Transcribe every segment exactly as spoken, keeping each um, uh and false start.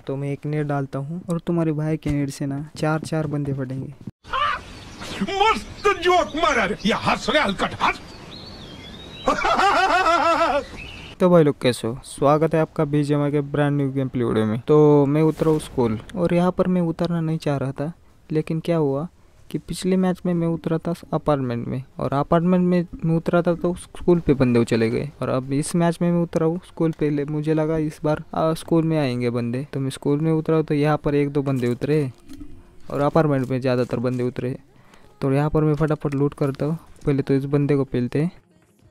तो मैं एक नेट डालता हूँ और तुम्हारे भाई के नेट से ना चार चार बंदे फटेंगे। मस्त जोक मारा रे, ये हंस रहे हलकट हंस। तो भाई लोग कैसे हो, स्वागत है आपका बीजीएमआई के brand new game play video में। तो मैं उतरा हूँ स्कूल और यहाँ पर मैं उतरना नहीं चाह रहा था, लेकिन क्या हुआ कि पिछले मैच में मैं उतरा था अपार्टमेंट में और अपार्टमेंट में मैं उतरा था तो स्कूल पे बंदे चले गए। और अब इस मैच में मैं उतरा हूँ स्कूल पे, मुझे लगा इस बार आ, स्कूल में आएंगे बंदे, तो मैं स्कूल में उतरा हूँ तो यहाँ पर एक दो बंदे उतरे और अपार्टमेंट में ज़्यादातर बंदे उतरे। तो यहाँ पर मैं फटाफट लूट करता हूँ। पहले तो इस बंदे को पेलते हैं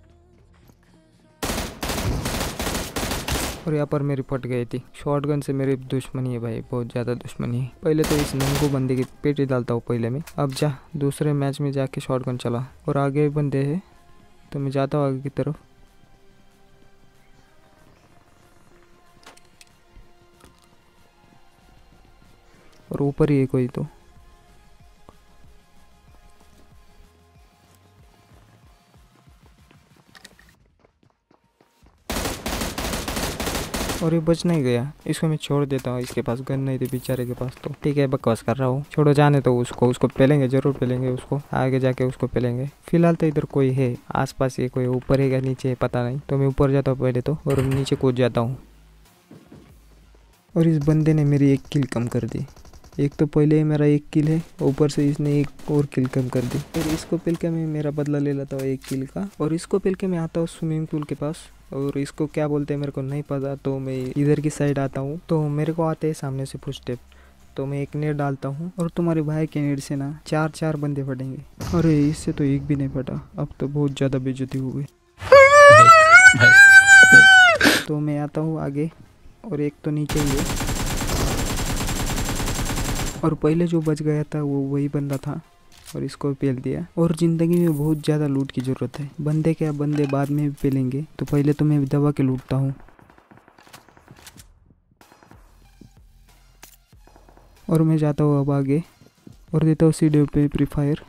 और यहाँ पर मेरी फट गई थी। शॉटगन से मेरी दुश्मनी है भाई, बहुत ज़्यादा दुश्मनी है। पहले तो इस नंगू बंदे की पेटी डालता हूँ पहले मैं। अब जा दूसरे मैच में जाके शॉटगन चला और आगे बंदे हैं तो मैं जाता हूँ आगे की तरफ। और ऊपर ही है कोई तो। और ये बच नहीं गया, इसको मैं छोड़ देता हूँ। इसके पास गन नहीं थी बेचारे के पास, तो ठीक है बकवास कर रहा हूँ, छोड़ो जाने तो उसको उसको पेलेंगे, जरूर पेलेंगे उसको, आगे जाके उसको पेलेंगे। फिलहाल तो इधर कोई है आसपास, ये कोई ऊपर है या नीचे है पता नहीं, तो मैं ऊपर जाता हूँ पहले तो और नीचे कूद जाता हूँ। और इस बंदे ने मेरी एक किल कम कर दी। एक तो पहले ही मेरा एक किल है, ऊपर से इसने एक और किल कम कर दी। फिर इसको पेल के मैं मेरा बदला ले लेता हूँ एक किल का। और इसको पेल के मैं आता हूँ स्विमिंग पूल के पास, और इसको क्या बोलते हैं मेरे को नहीं पता। तो मैं इधर की साइड आता हूँ तो मेरे को आते हैं सामने से फुटस्टेप, तो मैं एक नेट डालता हूँ और तुम्हारे भाई के नेट से ना चार चार बंदे फटेंगे। अरे इससे तो एक भी नहीं फटा, अब तो बहुत ज़्यादा बेइज्जती हो गई। तो मैं आता हूँ आगे और एक तो नीचे ही है, और पहले जो बच गया था वो वही बंदा था और इसको पेल दिया। और ज़िंदगी में बहुत ज़्यादा लूट की ज़रूरत है, बंदे क्या बंदे बाद में भी पेलेंगे, तो पहले तो मैं दबा के लूटता हूँ। और मैं जाता हूँ अब आगे और देता हूँ सी डी पे प्री फायर।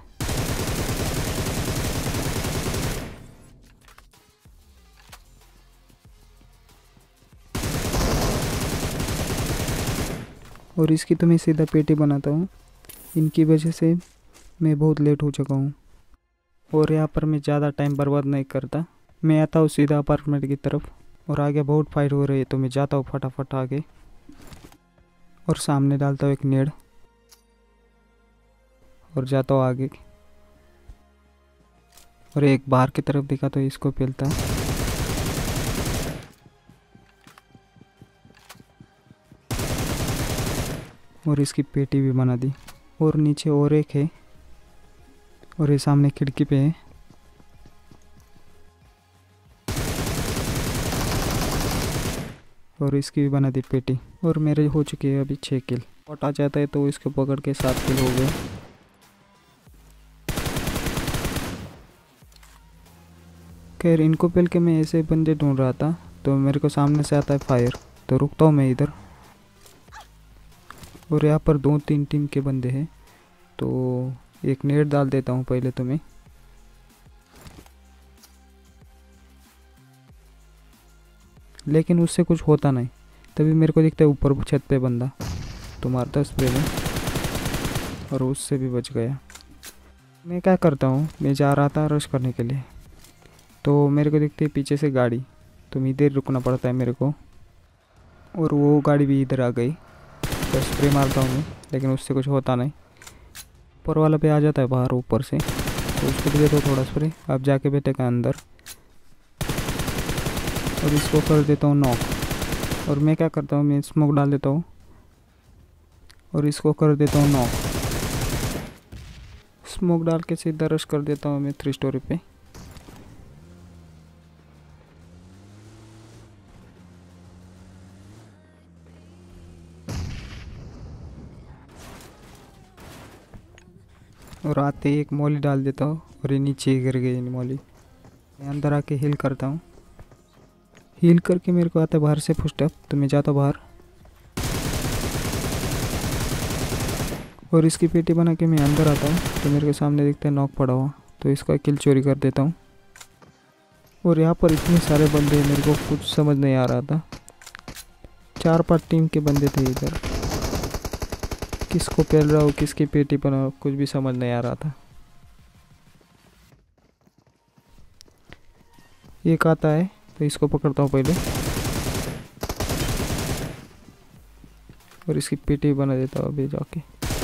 और इसकी तो मैं सीधा पेटी बनाता हूँ, इनकी वजह से मैं बहुत लेट हो चुका हूँ। और यहाँ पर मैं ज़्यादा टाइम बर्बाद नहीं करता, मैं आता हूँ सीधा अपार्टमेंट की तरफ। और आगे बहुत फाइट हो रही है तो मैं जाता हूँ फटाफट आगे और सामने डालता हूँ एक नेड और जाता हूँ आगे। और एक बाहर की तरफ दिखा तो इसको पेलता है। और इसकी पेटी भी बना दी। और नीचे और एक है और ये सामने खिड़की पे है। और इसकी भी बना दी पेटी। और मेरे हो चुके हैं अभी छः किल। और आ जाता है तो इसको पकड़ के सात किल हो गए। खैर इनको पेल के मैं ऐसे बंदे ढूंढ रहा था तो मेरे को सामने से आता है फायर, तो रुकता हूँ मैं इधर। और यहाँ पर दो तीन टीम के बंदे हैं तो एक नेट डाल देता हूँ पहले तो मैं। लेकिन उससे कुछ होता नहीं, तभी मेरे को दिखता है ऊपर छत पे बंदा, तो मारता स्प्रे में और उससे भी बच गया। मैं क्या करता हूँ, मैं जा रहा था रश करने के लिए, तो मेरे को दिखती है पीछे से गाड़ी, तो मैं इधर रुकना पड़ता है मेरे को। और वो गाड़ी भी इधर आ गई तो स्प्रे मारता हूँ मैं, लेकिन उससे कुछ होता नहीं। ऊपर वाला पे आ जाता है बाहर ऊपर से, तो उसको भी देता हूँ थोड़ा स्प्रे। अब जाके बैठेगा अंदर और इसको कर देता हूँ नॉक। और मैं क्या करता हूँ, मैं स्मोक डाल देता हूँ और इसको कर देता हूँ नॉक। स्मोक डाल के सीधा रश कर देता हूँ मैं थ्री स्टोरी पे। और आते ही एक मॉली डाल देता हूँ और ये नीचे गिर गई मॉली। मैं अंदर आके हील करता हूँ, हील करके मेरे को आता है बाहर से फुटस्टेप, तो मैं जाता हूँ बाहर और इसकी पेटी बना के मैं अंदर आता हूँ तो मेरे को सामने दिखता है नॉक पड़ा हुआ, तो इसका किल चोरी कर देता हूँ। और यहाँ पर इतने सारे बंदे मेरे को कुछ समझ नहीं आ रहा था, चार पांच टीम के बंदे थे इधर। किसको पेल रहा हो, किसकी पेटी पर, कुछ भी समझ नहीं आ रहा था। एक आता है तो इसको पकड़ता हूँ पहले और इसकी पेटी बना देता हूँ अभी जाके।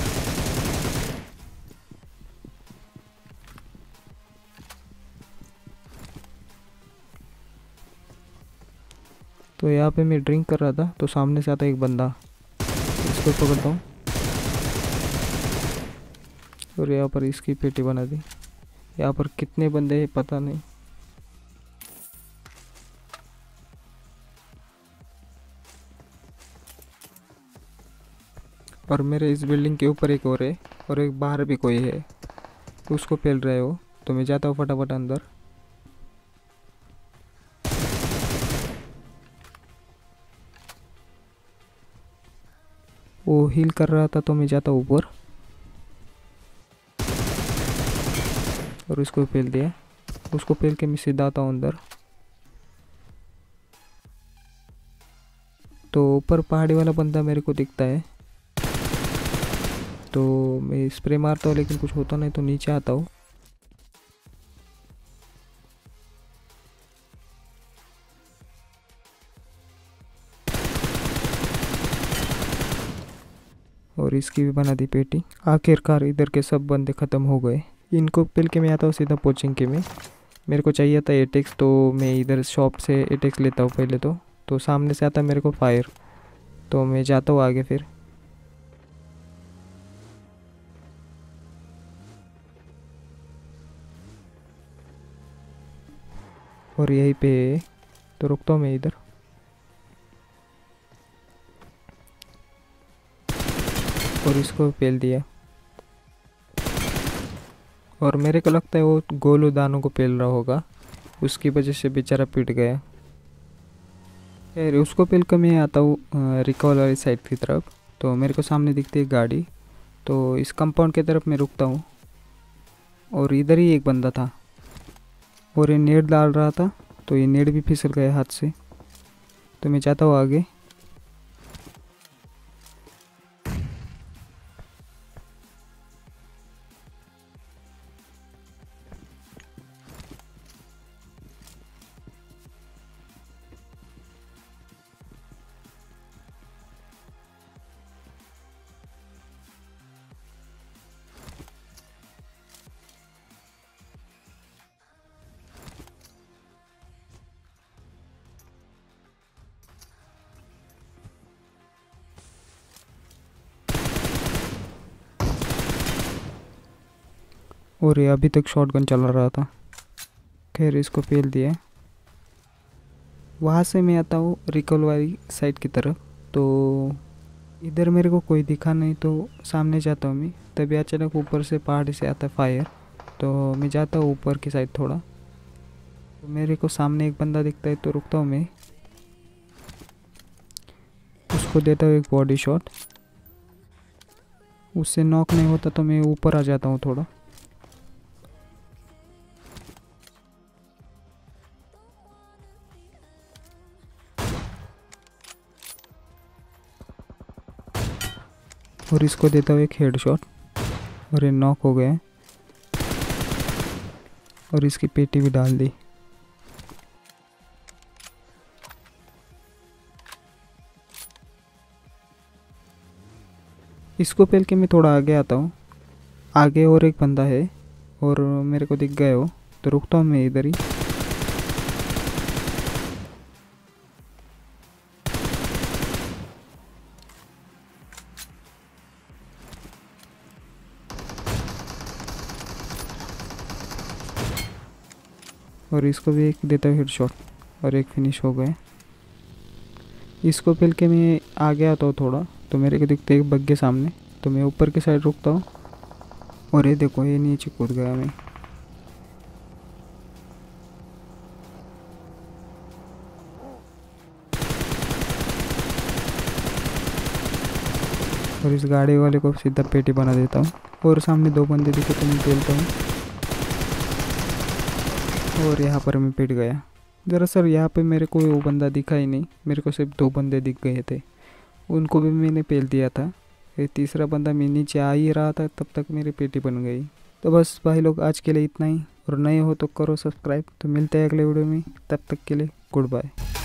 तो यहाँ पे मैं ड्रिंक कर रहा था तो सामने से आता एक बंदा, इसको पकड़ता हूँ और यहाँ पर इसकी पेटी बना दी। यहाँ पर कितने बंदे हैं पता नहीं। और मेरे इस बिल्डिंग के ऊपर एक और है और एक बाहर भी कोई है, तो उसको पेल रहे हो। तो मैं जाता हूँ फटाफट अंदर। वो हील कर रहा था तो मैं जाता हूँ ऊपर और उसको पेल दिया। उसको पेल के मैं सीधा आता हूँ अंदर। तो ऊपर पहाड़ी वाला बंदा मेरे को दिखता है तो मैं स्प्रे मारता हूँ लेकिन कुछ होता नहीं, तो नीचे आता हूँ। और इसकी भी बना दी पेटी। आखिरकार इधर के सब बंदे ख़त्म हो गए। इनको पेल के मैं आता हूँ सीधा पोचिंग के में। मेरे को चाहिए था एटेक्स, तो मैं इधर शॉप से एटेक्स लेता हूँ पहले तो तो सामने से आता मेरे को फायर, तो मैं जाता हूँ आगे फिर। और यहीं पे तो रुकता हूँ मैं इधर। और इसको पेल दिया और मेरे को लगता है वो गोलू दानों को पेल रहा होगा, उसकी वजह से बेचारा पिट गया। यार उसको पेल कर मैं आता हूँ रिकॉल वाली साइड की तरफ। तो मेरे को सामने दिखती है गाड़ी, तो इस कंपाउंड की तरफ मैं रुकता हूँ। और इधर ही एक बंदा था और ये नेट डाल रहा था, तो ये नेट भी फिसल गया हाथ से। तो मैं जाता हूँ आगे। और ये अभी तक शॉटगन चला रहा था। खैर इसको पेल दिया। वहाँ से मैं आता हूँ रिकॉल वाली साइड की तरफ। तो इधर मेरे को कोई दिखा नहीं, तो सामने जाता हूँ मैं। तभी अचानक ऊपर से पहाड़ी से आता है फायर, तो मैं जाता हूँ ऊपर की साइड थोड़ा। तो मेरे को सामने एक बंदा दिखता है, तो रुकता हूँ मैं। उसको देता हूँ एक बॉडी शॉट। उससे नॉक नहीं होता तो मैं ऊपर आ जाता हूँ थोड़ा। और इसको देता हूँ एक हेडशॉट और ये नॉक हो गया। और इसकी पेटी भी डाल दी। इसको पेल के मैं थोड़ा आगे आता हूँ। आगे और एक बंदा है और मेरे को दिख गए हो, तो रुकता हूँ मैं इधर ही। और इसको भी एक देता हूँ हेडशॉट और एक फिनिश हो गए। इसको पेल के मैं आगे आता हूँ थोड़ा, तो मेरे को दिखते एक बग्गे सामने, तो मैं ऊपर की साइड रुकता हूँ। और ये देखो ये नीचे कूद गया मैं। और इस गाड़ी वाले को सीधा पेटी बना देता हूँ। और सामने दो बंदे दिखे तो मैं पेलता हूँ। और यहाँ पर मैं पिट गया। दरअसल यहाँ पे मेरे को वो बंदा दिखा ही नहीं, मेरे को सिर्फ दो बंदे दिख गए थे। उनको भी मैंने पेल दिया था। ये तीसरा बंदा मैं नीचे आ ही रहा था तब तक मेरी पेटी बन गई। तो बस भाई लोग आज के लिए इतना ही, और नए हो तो करो सब्सक्राइब। तो मिलते हैं अगले वीडियो में, तब तक के लिए गुड बाय।